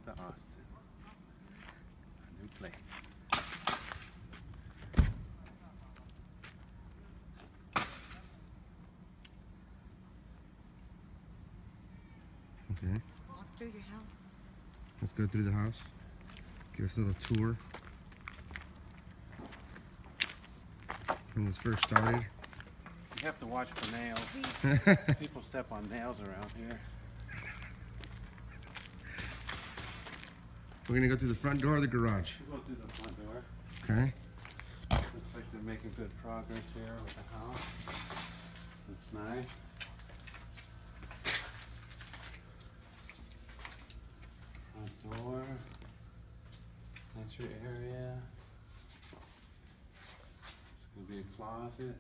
to Austin. A new place. Okay. Walk through your house. Let's go through the house. Give us a little tour. When this first started. You have to watch for nails. People step on nails around here. We're gonna go through the front door or the garage? We'll go through the front door. Okay. Looks like they're making good progress here with the house. Looks nice. Front door. Entry area. It's gonna be a closet.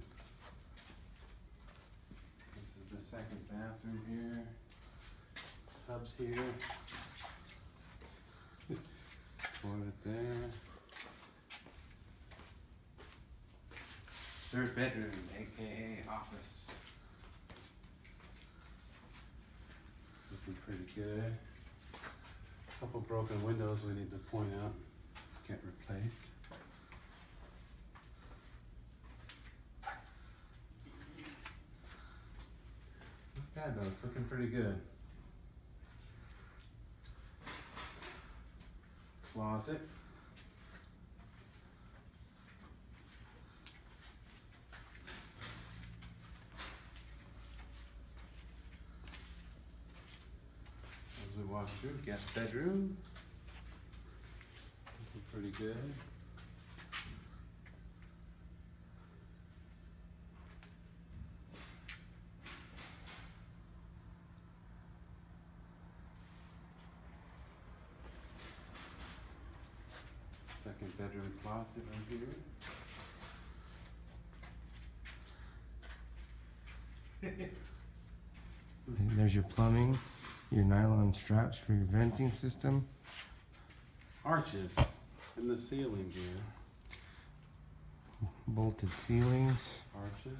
This is the second bathroom here. Tubs here. Toilet there. Third bedroom, aka office. Looking pretty good. Couple broken windows we need to point out, get replaced. Not bad though, it's looking pretty good. Closet. As we walk through, guest bedroom. Looking pretty good. Second bedroom closet right here. And there's your plumbing, your nylon straps for your venting system. Arches in the ceiling here. Bolted ceilings. Arches.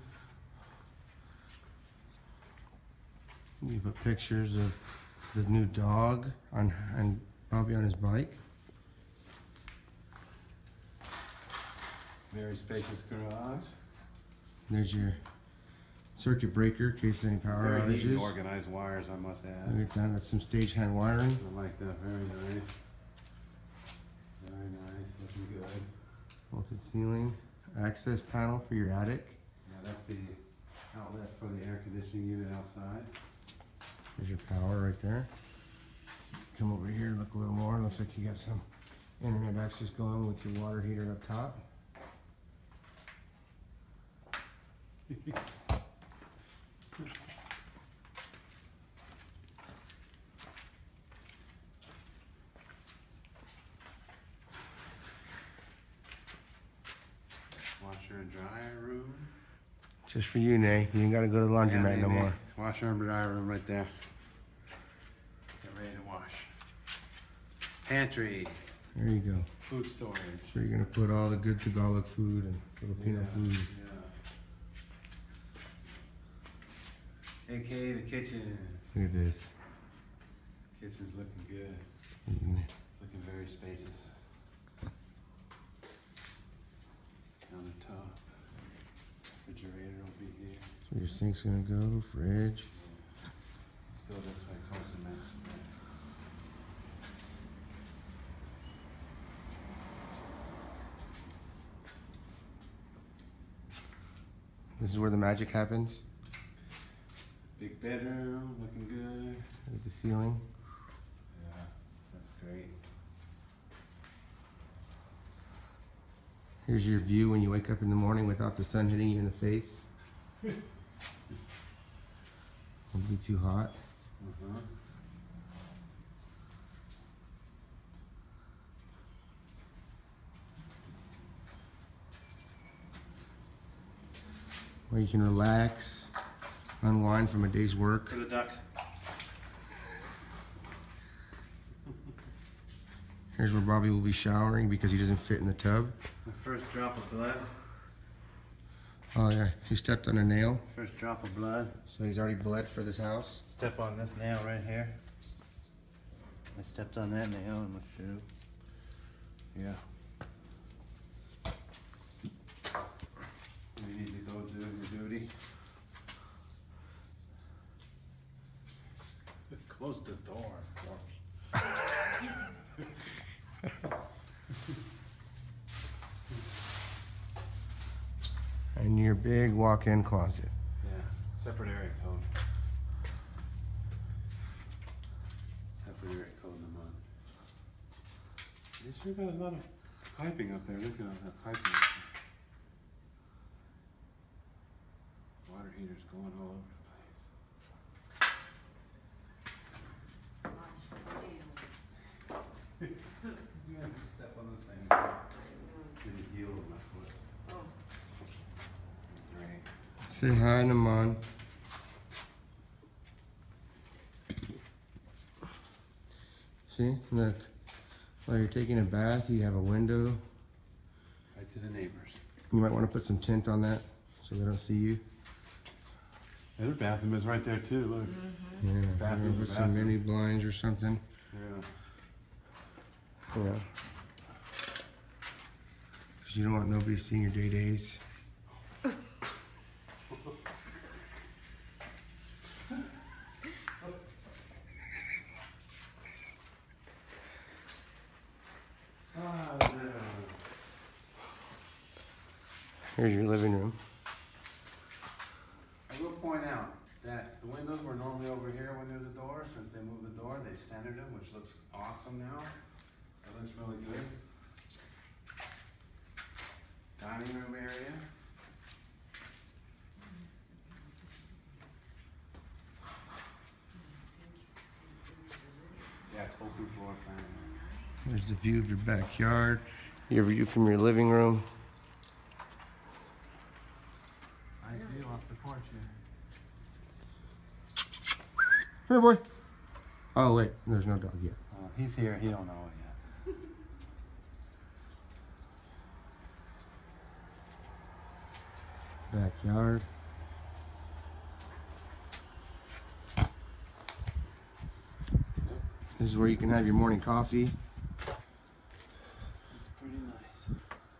You put pictures of the new dog and Bobby on his bike. Very spacious garage. There's your circuit breaker in case any power Very neat and outages. organized wires, I must add. Look at that, that's some stagehand wiring. I like that, very nice. Very nice, looking good. Bolted ceiling. Access panel for your attic. Yeah, that's the outlet for the air conditioning unit outside. There's your power right there. Come over here and look a little more. Looks like you got some internet access going with your water heater up top. Washer and dryer room. Just for you, Nay. You ain't gotta go to the laundromat no more. Washer and dryer room right there. Get ready to wash. Pantry. There you go. Food storage. So you're gonna put all the good Tagalog food and Filipino food. Yeah. AKA the kitchen. Look at this. Kitchen's looking good. You can- Looking very spacious. Countertop. Refrigerator will be here. So your sink's gonna go, fridge. Let's go this way towards the master bedroom. This is where the magic happens. Big bedroom, looking good. Look at the ceiling. Yeah, that's great. Here's your view when you wake up in the morning without the sun hitting you in the face. Won't be too hot. Uh-huh. Where you can relax, unwind from a day's work. For the ducks. Here's where Bobby will be showering because he doesn't fit in the tub. The first drop of blood. Oh yeah, he stepped on a nail, First drop of blood. so he's already bled for this house. Step on this nail right here. I stepped on that nail in my shoe. Yeah. You need to go do your duty. Close the door, of course. And your big walk-in closet. Yeah, separate area code. Separate area code in the mud. You sure got a lot of piping up there. Look at all that piping. Water heaters going all over the place. You have to step on the same thing. Get a heel of my foot. Great. Say hi, Naman. See, look. While you're taking a bath, you have a window. Right to the neighbors. You might want to put some tint on that so they don't see you. The other bathroom is right there too, look. Yeah, Bathroom maybe to put some bathroom. mini blinds or something. Yeah. Yeah. 'Cause you don't want nobody seeing your day-days. Here's your living room. I will point out that the windows were normally over here when there's a door. Since they moved the door, they've centered them, which looks awesome now. That looks really good. Dining room area. Yeah, it's open floor plan. There's the view of your backyard, your view from your living room. Nice view off the porch here. Here, boy. Oh, wait, there's no dog yet. He's here. He don't know it yet. Backyard. This is where you can have your morning coffee. It's pretty nice.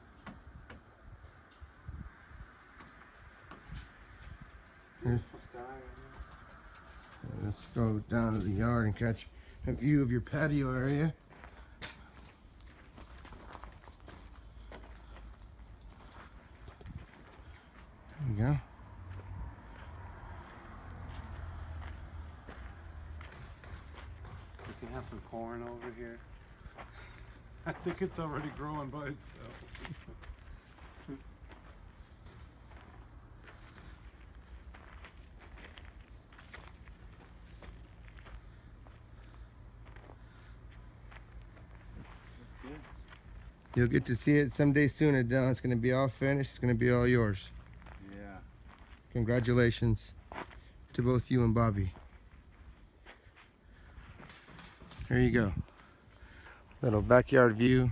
Beautiful sky right here. Let's go down to the yard and catch a view of your patio area. There you go. We can have some corn over here. I think it's already growing by itself. You'll get to see it someday soon, Adele. It's going to be all finished. It's going to be all yours. Yeah. Congratulations to both you and Bobby. There you go. Little backyard view.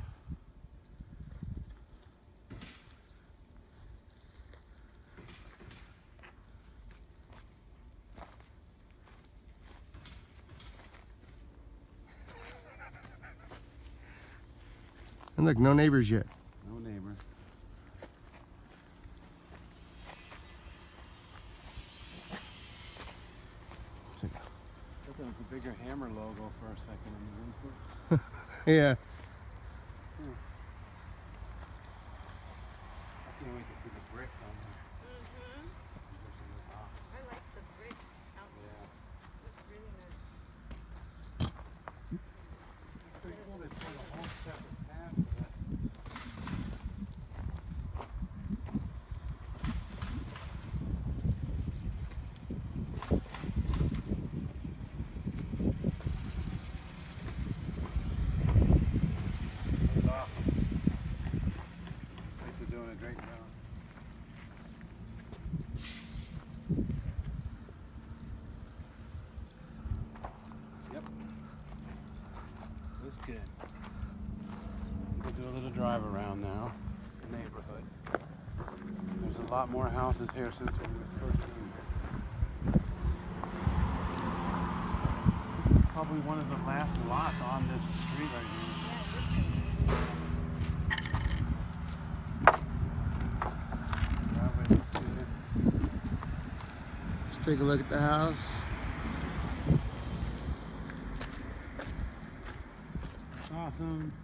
And look, no neighbors yet. No neighbor. Looking at the bigger Hammer logo for a second in the input. Yeah. I can't wait to see the bricks on there. I like the brick outside. Looks really nice. Pretty cool they put a whole separate path for this. That's awesome. Looks like they're doing a great job. Yep. That's good. We'll do a little drive around now. The neighborhood. There's a lot more houses here since we were first in. probably one of the last lots on this street right here. Yeah, this one. Driveway looks good. Let's take a look at the house. Awesome.